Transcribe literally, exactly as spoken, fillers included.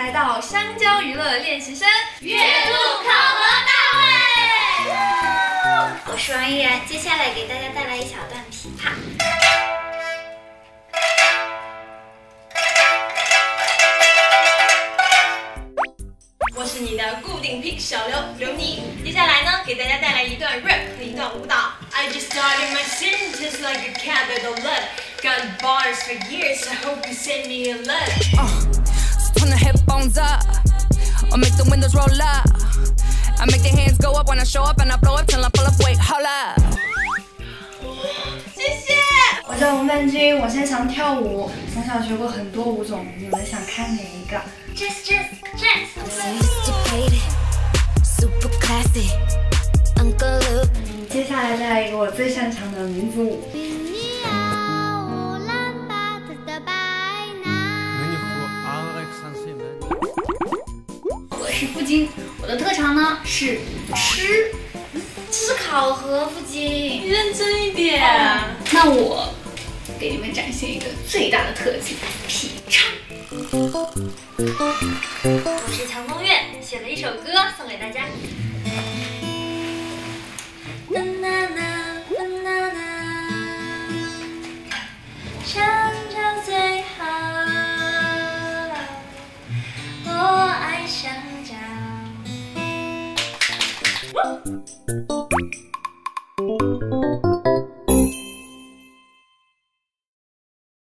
来到香蕉娱乐练习生月度考核大会。 我是王依然，接下来给大家带来一小段琵琶。 我是你的固定 pick 小刘刘妮，接下来呢，给大家带来一段 rap 和一段舞蹈。I just started my sentence like a capital letter. Got bars for years, I hope you send me a letter. Uh, so turn the headphones up, or make the windows roll up. I make the hands go up when I show up, and I blow up till I pull up. Wait, hold up. 谢谢。 我叫吴曼君，我擅长跳舞，从小学过很多舞种，你们想看哪一个 ？Just, just, just. Super classy, Uncle Luke. 接下来带来一个我最擅长的民族舞。 我是付金，我的特长呢是吃，这是考核，付金， 你认真一点。 哦、那我给你们展现一个最大的特技——劈叉。我是强风月，写了一首歌送给大家。